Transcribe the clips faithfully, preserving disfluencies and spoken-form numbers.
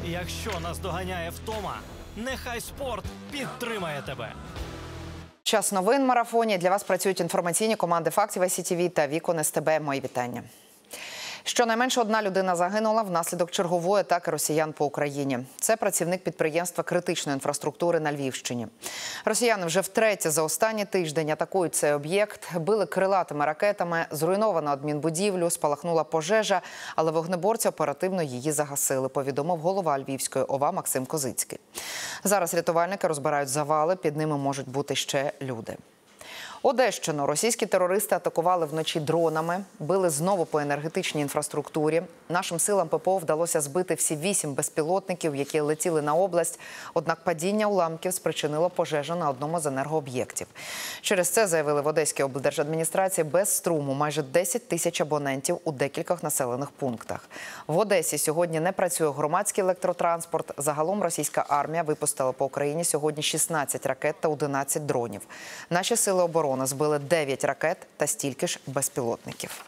Якщо наздоганяє втома, нехай спорт підтримає тебе. Час новин в марафоні. Для вас працюють інформаційні команди фактів ай сі ті ві та Вікон ес те бе. Мої вітання. Щонайменше одна людина загинула внаслідок чергової атаки росіян по Україні. Це працівник підприємства критичної інфраструктури на Львівщині. Росіяни вже втретє за останній тиждень атакують цей об'єкт, били крилатими ракетами, зруйновано адмінбудівлю, спалахнула пожежа, але вогнеборці оперативно її загасили, повідомив голова Львівської ОВА Максим Козицький. Зараз рятувальники розбирають завали, під ними можуть бути ще люди. Одещину російські терористи атакували вночі дронами, били знову по енергетичній інфраструктурі. Нашим силам пе пе о вдалося збити всі вісім безпілотників, які летіли на область. Однак падіння уламків спричинило пожежу на одному з енергооб'єктів. Через це, заявили в Одеській облдержадміністрації, без струму майже десять тисяч абонентів у декількох населених пунктах. В Одесі сьогодні не працює громадський електротранспорт. Загалом російська армія випустила по Україні сьогодні шістнадцять ракет та одинадцять дронів. Наші сили оборони збили дев'ять ракет та стільки ж безпілотників.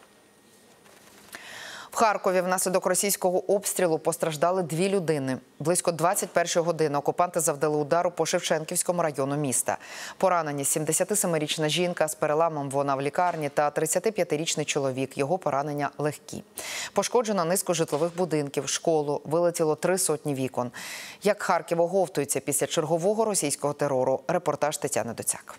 В Харкові внаслідок російського обстрілу постраждали дві людини. Близько двадцять першої години окупанти завдали удару по Шевченківському району міста. Поранені сімдесятисемирічна жінка, з переламом вона в лікарні, та тридцятип'ятирічний чоловік. Його поранення легкі. Пошкоджено низку житлових будинків, школу, вилетіло три сотні вікон. Як Харків оговтується після чергового російського терору, репортаж Тетяни Доцяк.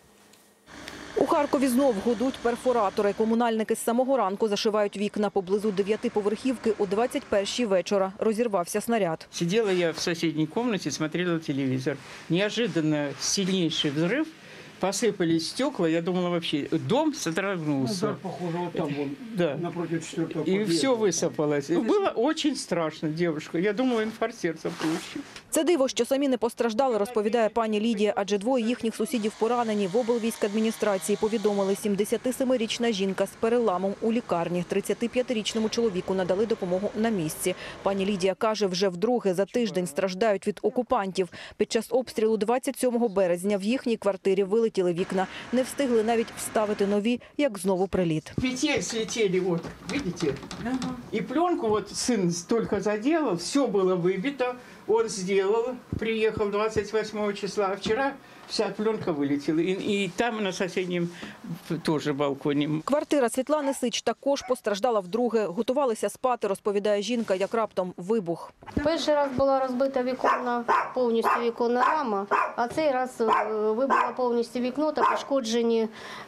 У Харкові знов гудуть перфоратори. Комунальники з самого ранку зашивають вікна. Поблизу дев'ятиповерхівки о двадцять першій вечора розірвався снаряд. Сидела я в соседней комнате, смотрела телевизор. Неожиданно сильнейший взрыв. Посыпались стекла, я думала, вообще дом содрогнулся. Ну, да, похоже, вот там вон, да. напротив четвертого И подъезда. все высыпалось. Было очень страшно, девушка. Я думала, инфаркт сердца получу. Це диво, що самі не постраждали, розповідає пані Лідія, адже двоє їхніх сусідів поранені. В облвійськадміністрації повідомили, сімдесятисемирічна жінка з переламом у лікарні. тридцятип'ятирічному чоловіку надали допомогу на місці. Пані Лідія каже, вже вдруге за тиждень страждають від окупантів. Під час обстрілу двадцять сьомого березня в їхній квартирі вилетіли вікна. Не встигли навіть вставити нові, як знову приліт. Петель слетели, вот, видите? Ага. И пленку вот сын только заделал, все было выбито. Он сделал, приехал двадцать восьмого числа, а вчера вся пленка вылетела. И, и там на соседнем тоже балконі. Квартира Світлани Сич також постраждала вдруге. Готувалися спати, розповідає жінка, як раптом вибух. Перший раз була розбита віконна, повністю віконна рама, а цей раз вибило повністю вікно та пошкоджені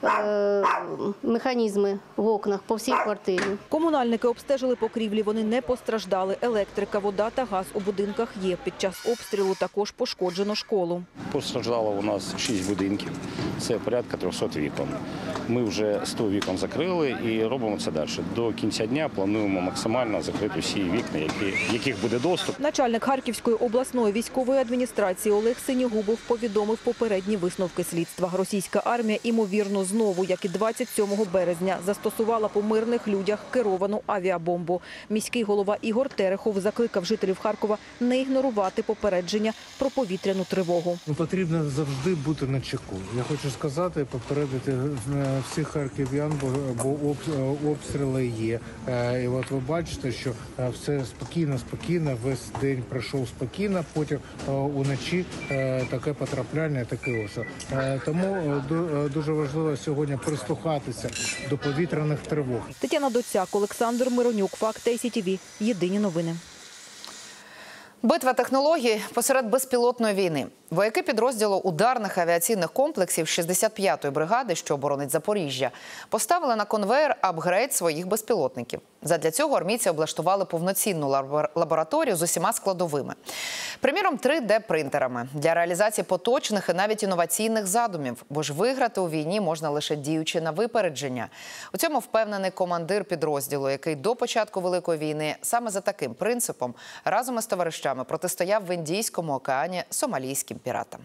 е, механізми в окнах по всій квартирі. Комунальники обстежили покрівлі, вони не постраждали. Електрика, вода та газ у будинках є. Під час обстрілу також пошкоджено школу. Постраждало у нас шість будинків, це порядка трьохсот вікон. Ми вже сто вікон закрили і робимо це далі. До кінця дня плануємо максимально закрити всі вікна, які, яких буде доступ. Начальник Харківської обласної військової адміністрації Олег Синігубов повідомив попередні висновки слідства. Російська армія, імовірно, знову, як і двадцять сьомого березня, застосувала по мирних людях керовану авіабомбу. Міський голова Ігор Терехов закликав жителів Харкова не ігнорувати попередження про повітряну тривогу. Потрібно завжди бути на чеку. Я хочу сказати, попередити всіх харків'ян, бо обстріли є. І от ви бачите, що все спокійно, спокійно, весь день пройшов спокійно, потім уночі таке потрапляння, таке ось. Тому дуже важливо сьогодні прислухатися до повітряних тривог. Тетяна Доцяк, Олександр Миронюк, Факт ай сі ті ві. Єдині новини. Битва технологій посеред безпілотної війни. Вояки підрозділу ударних авіаційних комплексів шістдесят п'ятої бригади, що боронить Запоріжжя, поставили на конвеєр апгрейд своїх безпілотників. Задля цього армійці облаштували повноцінну лабораторію з усіма складовими. Приміром, три де принтерами для реалізації поточних і навіть інноваційних задумів, бо ж виграти у війні можна лише діючи на випередження. У цьому впевнений командир підрозділу, який до початку Великої війни саме за таким принципом разом із товаришами протистояв в Індійському океані сомалійським піратам.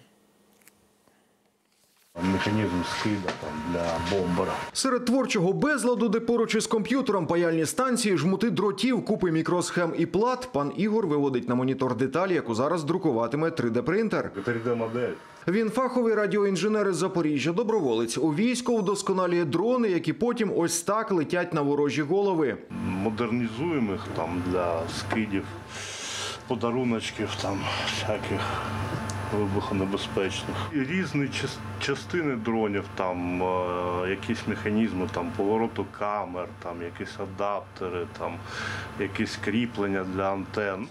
Механізм скида для бомбера. Серед творчого безладу, де поруч із комп'ютером паяльні станції, жмути дротів, купи мікросхем і плат, пан Ігор виводить на монітор деталі, яку зараз друкуватиме три де принтер. три де модель. Він фаховий радіоінженер із Запоріжжя, доброволець. У війську вдосконалює дрони, які потім ось так летять на ворожі голови. Модернізуємо їх там для скидів. подаруночків там всяких вибухонебезпечних. І різні част- частини дронів, там е, якісь механізми, там повороту камер, там якісь адаптери, там якісь кріплення для антенн.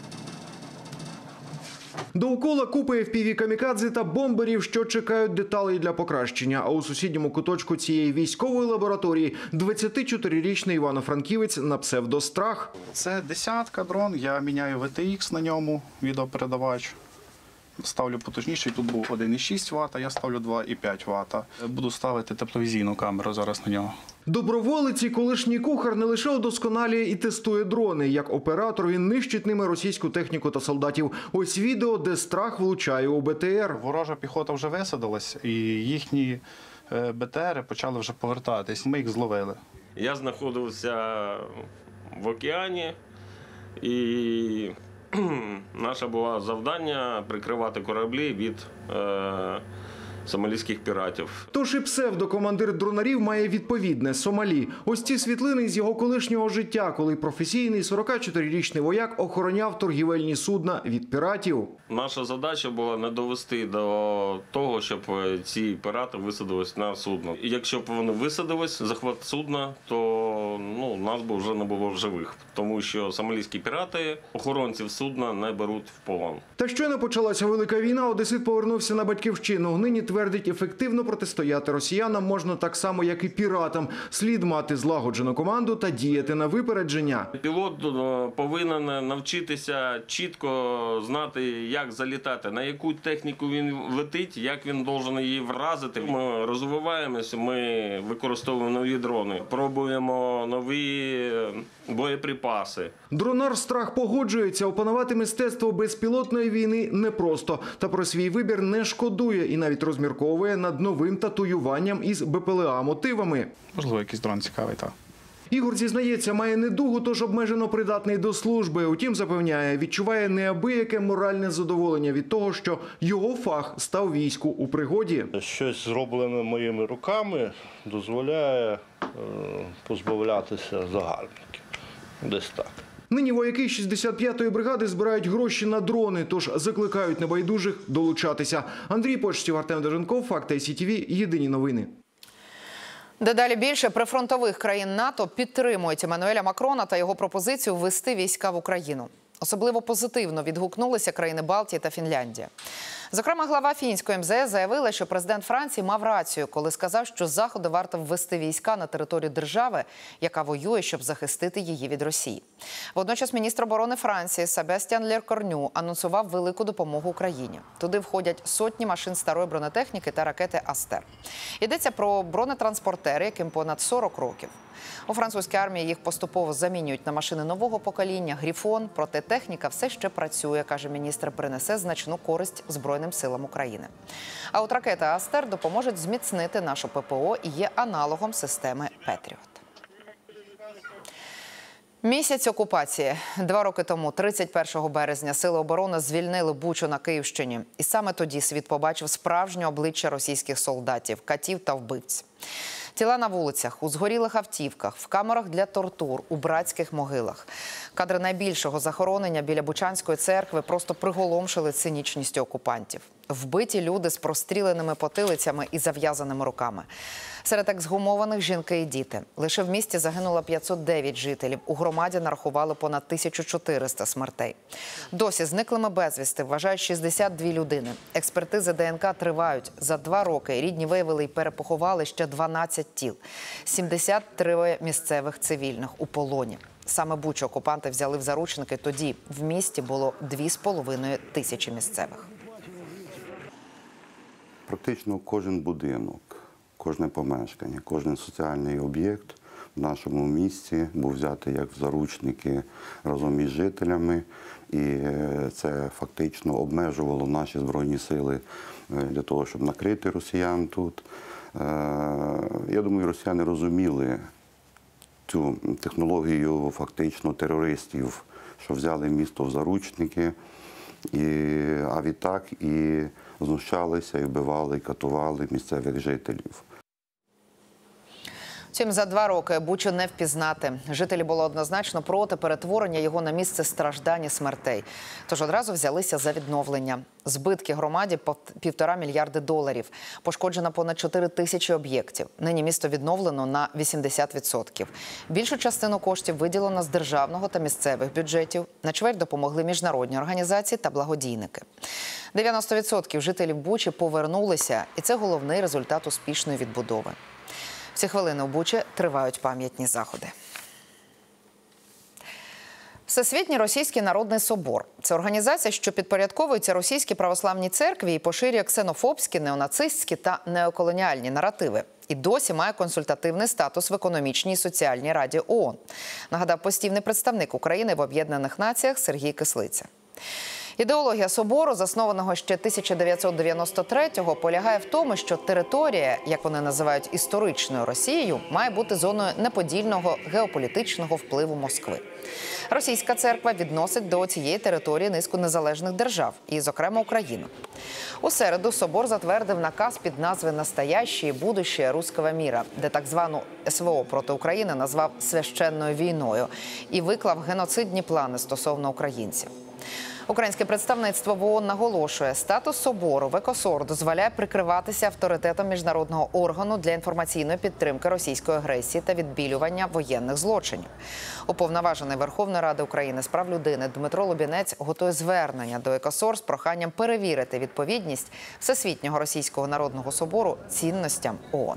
Довкола купи еф пі ві-камікадзе та бомберів, що чекають деталей для покращення. А у сусідньому куточку цієї військової лабораторії двадцятичотирирічний івано-франківець на псевдострах. Це десятка дрон, я міняю ве те ікс на ньому, відеопередавач. Ставлю потужніший, тут був один і шість ватт, а я ставлю два і п'ять ватт. Буду ставити тепловізійну камеру зараз на нього. Доброволець і колишній кухар не лише удосконалює і тестує дрони. Як оператор він нищить ними російську техніку та солдатів. Ось відео, де страх влучає у бе те ер. Ворожа піхота вже висадилась і їхні бе те ери почали вже повертатись. Ми їх зловили. Я знаходився в океані і наше було завдання прикривати кораблі від е, сомалійських піратів. Тож і псевдокомандир дронарів має відповідне – Сомалі. Ось ці світлини з його колишнього життя, коли професійний сорокачотирирічний вояк охороняв торгівельні судна від піратів. Наша задача була не довести до того, щоб ці пірати висадились на судно. І якщо б вони висадились, захват судна, то ну, нас би вже не було в живих. Тому що сомалійські пірати охоронців судна не беруть в полон. Та щойно почалася велика війна, одесит повернувся на батьківщину. Нині твердить, ефективно протистояти росіянам можна так само, як і піратам. Слід мати злагоджену команду та діяти на випередження. Пілот повинен навчитися чітко знати, як залітати, на яку техніку він летить, як він має її вразити. Ми розвиваємося, ми використовуємо нові дрони, пробуємо нові боєприпаси. Дронар Страх погоджується, опанувати мистецтво безпілотної війни непросто. Та про свій вибір не шкодує і навіть розмірковує над новим татуюванням із бе пе ел а-мотивами. Можливо, якийсь дрон цікавий, так. Ігор, зізнається, має недугу, тож обмежено придатний до служби. Утім, запевняє, відчуває неабияке моральне задоволення від того, що його фах став війську у пригоді. Щось зроблене моїми руками дозволяє е, позбавлятися загарбників. Десь так. Нині вояки шістдесят п'ятої бригади збирають гроші на дрони, тож закликають небайдужих долучатися. Андрій Почтів, Артем Деженков, Факти ай сі ті ві, єдині новини. Дедалі більше прифронтових країн НАТО підтримують Еммануеля Макрона та його пропозицію ввести війська в Україну. Особливо позитивно відгукнулися країни Балтії та Фінляндія. Зокрема, глава фінської ем зе ес заявила, що президент Франції мав рацію, коли сказав, що Заходу варто ввести війська на територію держави, яка воює, щоб захистити її від Росії. Водночас міністр оборони Франції Себастьян Леркорню анонсував велику допомогу Україні. Туди входять сотні машин старої бронетехніки та ракети Астер. Йдеться про бронетранспортери, яким понад сорок років. У французькій армії їх поступово замінюють на машини нового покоління, Грифон. Проте техніка все ще працює, каже міністр, принесе значну користь Збройним силам України. А от ракети Астер допоможуть зміцнити нашу пе пе о і є аналогом системи Петріот. Місяць окупації. Два роки тому, тридцять першого березня, Сили оборони звільнили Бучу на Київщині. І саме тоді світ побачив справжнє обличчя російських солдатів, катів та вбивць. Тіла на вулицях, у згорілих автівках, в камерах для тортур, у братських могилах. Кадри найбільшого захоронення біля Бучанської церкви просто приголомшили цинічністю окупантів. Вбиті люди з простріленими потилицями і зав'язаними руками. Серед ексгумованих жінки і діти. Лише в місті загинуло п'ятсот дев'ять жителів. У громаді нарахували понад тисячу чотириста смертей. Досі зниклими безвісти вважають шістдесят дві людини. Експертизи де ен ка тривають. За два роки рідні виявили і перепоховали ще дванадцять тіл. сімдесят три місцевих цивільних у полоні. Саме Бучу окупанти взяли в заручники тоді. В місті було дві з половиною тисячі місцевих. Практично кожен будинок, кожне помешкання, кожен соціальний об'єкт в нашому місті був взятий як в заручники разом із жителями. І це фактично обмежувало наші Збройні сили для того, щоб накрити росіян тут. Я думаю, росіяни розуміли цю технологію фактично терористів, що взяли місто в заручники, і, а відтак і знущалися, і вбивали, і катували місцевих жителів. Втім, за два роки Бучу не впізнати. Жителі були однозначно проти перетворення його на місце страждань і смертей. Тож одразу взялися за відновлення. Збитки громаді – півтора мільярди доларів. Пошкоджено понад чотири тисячі об'єктів. Нині місто відновлено на вісімдесят відсотків. Більшу частину коштів виділено з державного та місцевих бюджетів. На чверть допомогли міжнародні організації та благодійники. дев'яносто відсотків жителів Бучі повернулися. І це головний результат успішної відбудови. В ці хвилини у Бучі тривають пам'ятні заходи. Всесвітній Російський Народний Собор – це організація, що підпорядковується Російській православній церкві і поширює ксенофобські, неонацистські та неоколоніальні наративи. І досі має консультативний статус в економічній і соціальній раді ООН. Нагадав постійний представник України в Об'єднаних Націях Сергій Кислиця. Ідеологія собору, заснованого ще тисяча дев'ятсот дев'яносто третього, полягає в тому, що територія, як вони називають історичною Росією, має бути зоною неподільного геополітичного впливу Москви. Російська церква відносить до цієї території низку незалежних держав, і, зокрема, Україну. У середу собор затвердив наказ під назви «Настоящее і будущее русского мира», де так звану СВО проти України назвав «священною війною» і виклав геноцидні плани стосовно українців. Українське представництво в ООН наголошує, статус собору в ЕКОСОР дозволяє прикриватися авторитетом міжнародного органу для інформаційної підтримки російської агресії та відбілювання воєнних злочинів. Уповноважений Верховної Ради України з прав людини Дмитро Лубінець готує звернення до ЕКОСОР з проханням перевірити відповідність Всесвітнього Російського Народного Собору цінностям ООН.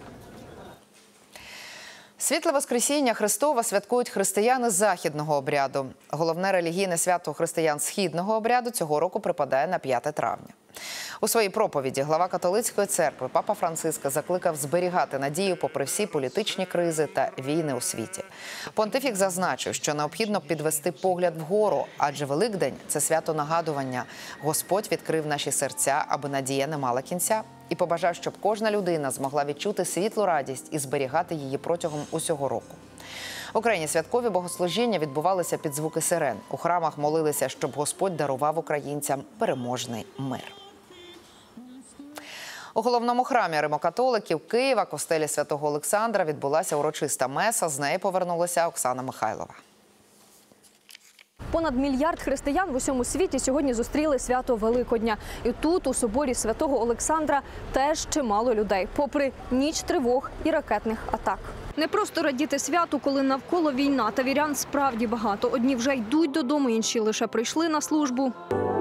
Світле Воскресіння Христова святкують християни західного обряду. Головне релігійне свято християн східного обряду цього року припадає на п'яте травня. У своїй проповіді глава католицької церкви Папа Франциск закликав зберігати надію попри всі політичні кризи та війни у світі. Понтифік зазначив, що необхідно підвести погляд вгору, адже Великдень – це свято нагадування. Господь відкрив наші серця, аби надія не мала кінця. І побажав, щоб кожна людина змогла відчути світлу радість і зберігати її протягом усього року. В Україні святкові богослужіння відбувалися під звуки сирен. У храмах молилися, щоб Господь дарував українцям переможний мир. У головному храмі римокатоликів Києва, костелі Святого Олександра, відбулася урочиста меса. З неї повернулася Оксана Михайлова. Понад мільярд християн в усьому світі сьогодні зустріли свято Великодня. І тут, у соборі Святого Олександра, теж чимало людей, попри ніч тривог і ракетних атак. Не просто радіти святу, коли навколо війна, та вірян справді багато. Одні вже йдуть додому, інші лише прийшли на службу.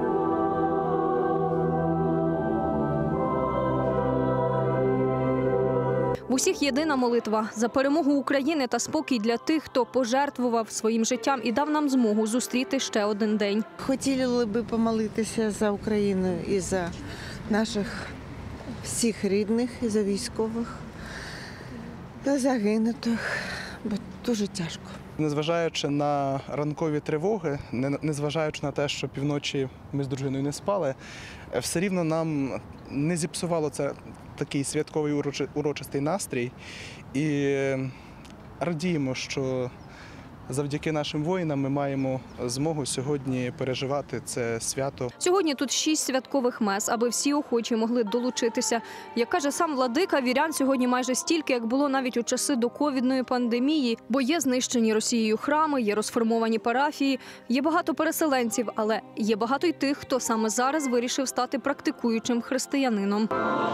В усіх єдина молитва за перемогу України та спокій для тих, хто пожертвував своїм життям і дав нам змогу зустріти ще один день. Хотіли би помолитися за Україну і за наших всіх рідних, і за військових, та загинутих, бо дуже тяжко. Незважаючи на ранкові тривоги, незважаючи на те, що півночі ми з дружиною не спали, все рівно нам не зіпсувало це такий святковий урочистий настрій. І радіємо, що завдяки нашим воїнам ми маємо змогу сьогодні переживати це свято. Сьогодні тут шість святкових мес, аби всі охочі могли долучитися. Як каже сам владика, вірян сьогодні майже стільки, як було навіть у часи до ковідної пандемії. Бо є знищені Росією храми, є розформовані парафії, є багато переселенців, але є багато й тих, хто саме зараз вирішив стати практикуючим християнином.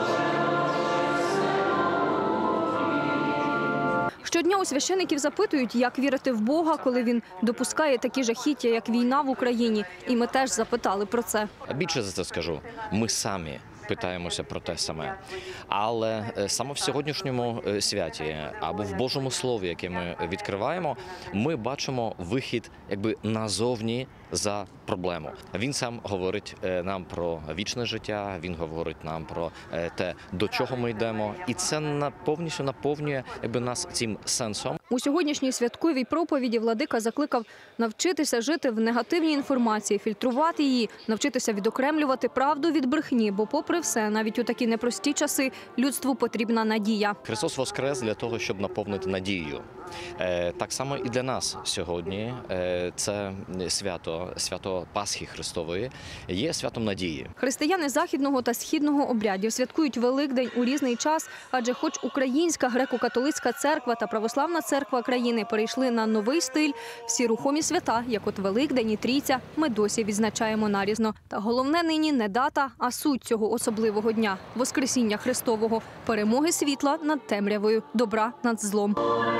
Щодня у священиків запитують, як вірити в Бога, коли він допускає такі жахіття, як війна в Україні. І ми теж запитали про це. Більше за це скажу. Ми самі питаємося про те саме. Але саме в сьогоднішньому святі або в Божому Слові, яке ми відкриваємо, ми бачимо вихід якби назовні за проблему. Він сам говорить нам про вічне життя, він говорить нам про те, до чого ми йдемо. І це повністю наповнює якби нас цим сенсом. У сьогоднішній святковій проповіді владика закликав навчитися жити в негативній інформації, фільтрувати її, навчитися відокремлювати правду від брехні, бо попри все, навіть у такі непрості часи, людству потрібна надія. Христос воскрес для того, щоб наповнити надією. Так само і для нас сьогодні це свято, свято Пасхи Христової, є святом надії. Християни західного та східного обрядів святкують Великдень у різний час, адже хоч Українська греко-католицька церква та Православна церква країни перейшли на новий стиль, всі рухомі свята, як от Великдень і Трійця, ми досі відзначаємо нарізно. Та головне нині не дата, а суть цього особливого дня – Воскресіння Христового, перемоги світла над темрявою, добра над злом.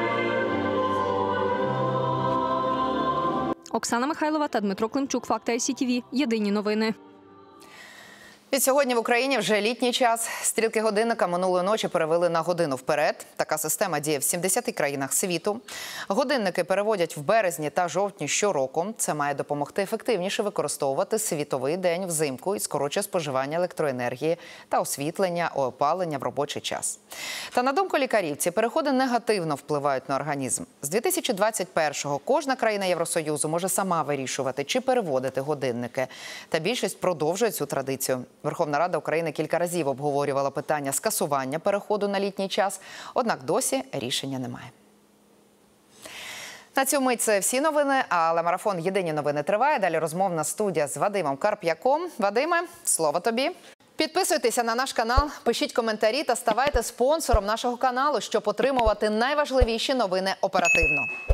Оксана Михайлова та Дмитро Климчук. Факти ай сі ті ві. Єдині новини. Від сьогодні в Україні вже літній час. Стрілки годинника минулої ночі перевели на годину вперед. Така система діє в сімдесяти країнах світу. Годинники переводять в березні та жовтні щороку. Це має допомогти ефективніше використовувати світовий день взимку і скорочує споживання електроенергії та освітлення, опалення в робочий час. Та на думку лікарів, ці переходи негативно впливають на організм. З дві тисячі двадцять першого кожна країна Євросоюзу може сама вирішувати, чи переводити годинники. Та більшість продовжує цю традицію. Верховна Рада України кілька разів обговорювала питання скасування переходу на літній час, однак досі рішення немає. На цю мить це всі новини, але марафон «Єдині новини» триває. Далі розмовна студія з Вадимом Карп'яком. Вадиме, слово тобі. Підписуйтеся на наш канал, пишіть коментарі та ставайте спонсором нашого каналу, щоб отримувати найважливіші новини оперативно.